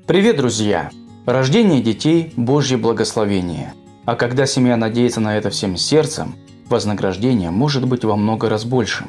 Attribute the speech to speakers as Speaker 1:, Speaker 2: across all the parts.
Speaker 1: Привет, друзья! Рождение детей – Божье благословение. А когда семья надеется на это всем сердцем, вознаграждение может быть во много раз большим.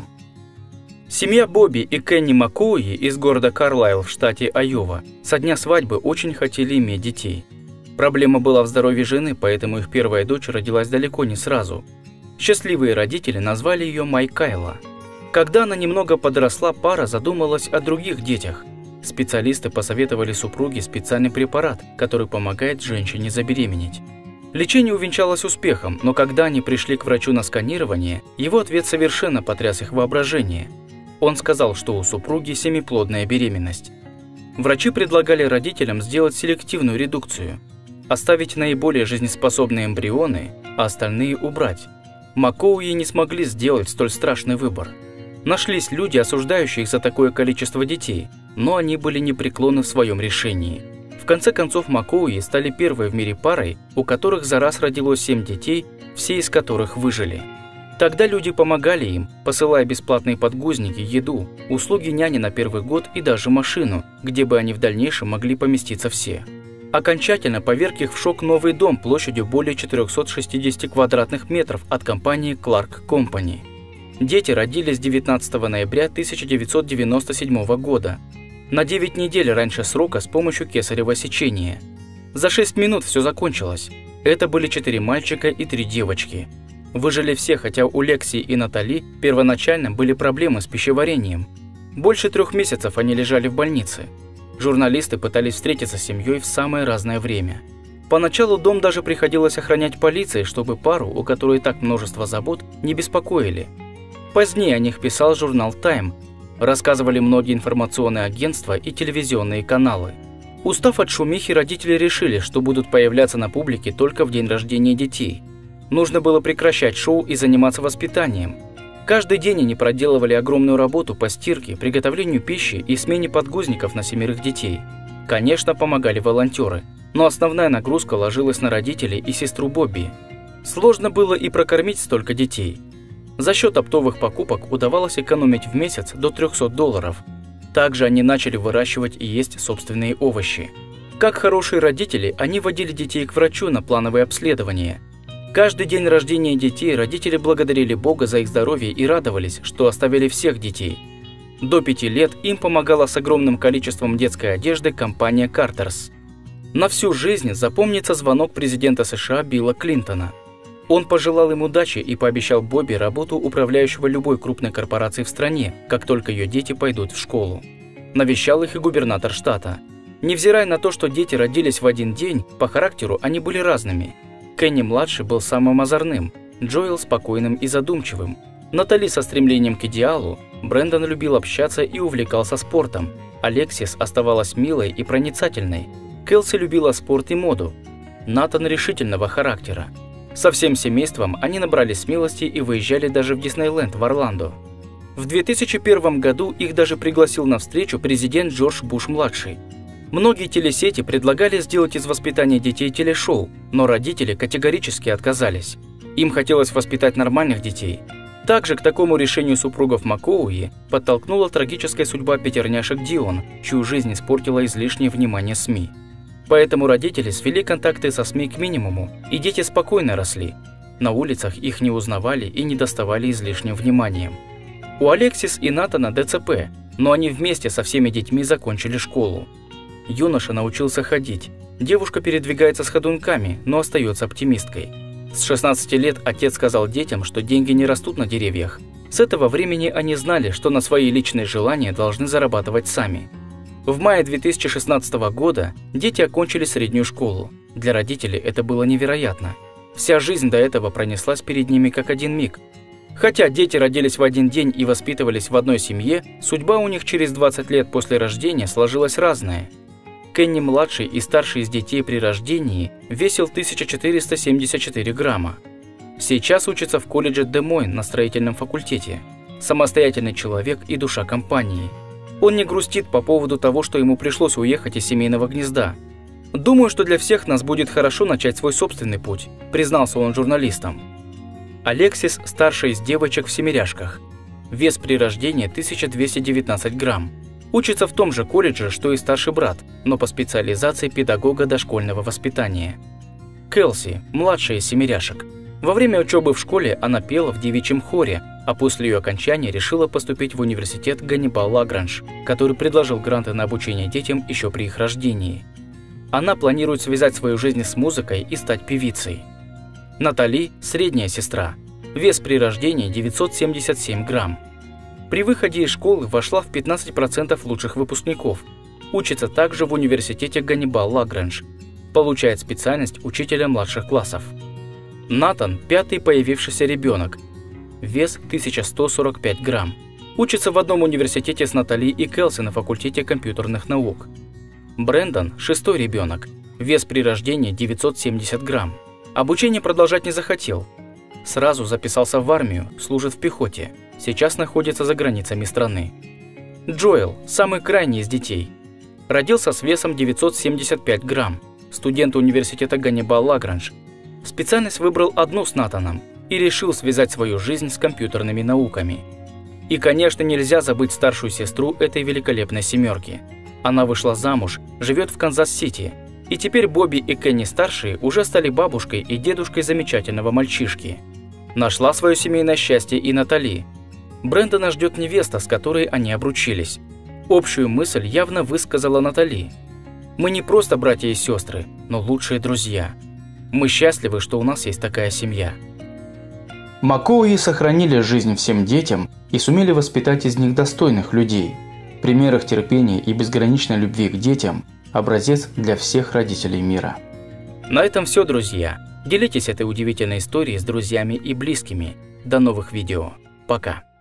Speaker 2: Семья Бобби и Кенни Маккоуи из города Карлайл в штате Айова со дня свадьбы очень хотели иметь детей. Проблема была в здоровье жены, поэтому их первая дочь родилась далеко не сразу. Счастливые родители назвали ее Майкайла. Когда она немного подросла, пара задумалась о других детях. Специалисты посоветовали супруге специальный препарат, который помогает женщине забеременеть. Лечение увенчалось успехом, но когда они пришли к врачу на сканирование, его ответ совершенно потряс их воображение. Он сказал, что у супруги семиплодная беременность. Врачи предлагали родителям сделать селективную редукцию, оставить наиболее жизнеспособные эмбрионы, а остальные убрать. Маккоуи не смогли сделать столь страшный выбор. Нашлись люди, осуждающие их за такое количество детей, но они были непреклонны в своем решении. В конце концов, Маккоуи стали первой в мире парой, у которых за раз родилось 7 детей, все из которых выжили. Тогда люди помогали им, посылая бесплатные подгузники, еду, услуги няни на первый год и даже машину, где бы они в дальнейшем могли поместиться все. Окончательно поверг их в шок новый дом площадью более 460 квадратных метров от компании Clark Company. Дети родились 19 ноября 1997 года, на 9 недель раньше срока с помощью кесарево сечения. За 6 минут все закончилось. Это были 4 мальчика и 3 девочки. Выжили все, хотя у Лекси и Натали первоначально были проблемы с пищеварением. Больше 3 месяцев они лежали в больнице. Журналисты пытались встретиться с семьей в самое разное время. Поначалу дом даже приходилось охранять полицией, чтобы пару, у которой и так множество забот, не беспокоили. Позднее о них писал журнал Time, рассказывали многие информационные агентства и телевизионные каналы. Устав от шумихи, родители решили, что будут появляться на публике только в день рождения детей. Нужно было прекращать шоу и заниматься воспитанием. Каждый день они проделывали огромную работу по стирке, приготовлению пищи и смене подгузников на 7 детей. Конечно, помогали волонтеры, но основная нагрузка ложилась на родителей и сестру Бобби. Сложно было и прокормить столько детей. За счет оптовых покупок удавалось экономить в месяц до $300. Также они начали выращивать и есть собственные овощи. Как хорошие родители, они водили детей к врачу на плановые обследования. Каждый день рождения детей родители благодарили Бога за их здоровье и радовались, что оставили всех детей. До 5 лет им помогала с огромным количеством детской одежды компания Carter's. На всю жизнь запомнится звонок президента США Билла Клинтона. Он пожелал им удачи и пообещал Бобби работу управляющего любой крупной корпорацией в стране, как только ее дети пойдут в школу. Навещал их и губернатор штата. Невзирая на то, что дети родились в один день, по характеру они были разными. Кенни-младший был самым озорным, Джоэл спокойным и задумчивым, Натали со стремлением к идеалу, Брэндон любил общаться и увлекался спортом, Алексис оставалась милой и проницательной, Келси любила спорт и моду, Натан решительного характера. Со всем семейством они набрались смелости и выезжали даже в Диснейленд в Орландо. В 2001 году их даже пригласил на встречу президент Джордж Буш-младший. Многие телесети предлагали сделать из воспитания детей телешоу, но родители категорически отказались. Им хотелось воспитать нормальных детей. Также к такому решению супругов Маккоуи подтолкнула трагическая судьба пятерняшек Дион, чью жизнь испортила излишнее внимание СМИ. Поэтому родители свели контакты со СМИ к минимуму, и дети спокойно росли. На улицах их не узнавали и не доставали излишним вниманием. У Алексис и Натана ДЦП, но они вместе со всеми детьми закончили школу. Юноша научился ходить. Девушка передвигается с ходунками, но остается оптимисткой. С 16 лет отец сказал детям, что деньги не растут на деревьях. С этого времени они знали, что на свои личные желания должны зарабатывать сами. В мае 2016 года дети окончили среднюю школу. Для родителей это было невероятно. Вся жизнь до этого пронеслась перед ними как один миг. Хотя дети родились в один день и воспитывались в одной семье, судьба у них через 20 лет после рождения сложилась разная. Кенни-младший и старший из детей при рождении весил 1474 грамма. Сейчас учится в колледже Де-Мойн на строительном факультете. Самостоятельный человек и душа компании. Он не грустит по поводу того, что ему пришлось уехать из семейного гнезда. «Думаю, что для всех нас будет хорошо начать свой собственный путь», признался он журналистам. Алексис – старшая из девочек в семеряшках. Вес при рождении 1219 грамм. Учится в том же колледже, что и старший брат, но по специализации педагога дошкольного воспитания. Келси, младшая из семеряшек. Во время учебы в школе она пела в девичьем хоре, а после ее окончания решила поступить в университет Ганнибал Лагранж, который предложил гранты на обучение детям еще при их рождении. Она планирует связать свою жизнь с музыкой и стать певицей. Натали – средняя сестра. Вес при рождении 977 грамм. При выходе из школы вошла в 15% лучших выпускников. Учится также в университете Ганнибал Лагранж. Получает специальность учителя младших классов. Натан – пятый появившийся ребенок. Вес 1145 грамм. Учится в одном университете с Натали и Келси на факультете компьютерных наук. Брэндон – шестой ребенок. Вес при рождении 970 грамм. Обучение продолжать не захотел. Сразу записался в армию, служит в пехоте. Сейчас находится за границами страны. Джоэл – самый крайний из детей. Родился с весом 975 грамм. Студент университета Ганнибал Лагранж. Специальность выбрал одну с Натаном и решил связать свою жизнь с компьютерными науками. И, конечно, нельзя забыть старшую сестру этой великолепной семерки. Она вышла замуж, живет в Канзас-Сити. И теперь Бобби и Кенни-старшие уже стали бабушкой и дедушкой замечательного мальчишки. Нашла свое семейное счастье и Натали. Брэндона ждет невеста, с которой они обручились. Общую мысль явно высказала Натали. «Мы не просто братья и сестры, но лучшие друзья. Мы счастливы, что у нас есть такая семья».
Speaker 1: Маккоуи сохранили жизнь всем детям и сумели воспитать из них достойных людей. Пример их терпения и безграничной любви к детям – образец для всех родителей мира.
Speaker 2: На этом все, друзья. Делитесь этой удивительной историей с друзьями и близкими. До новых видео. Пока.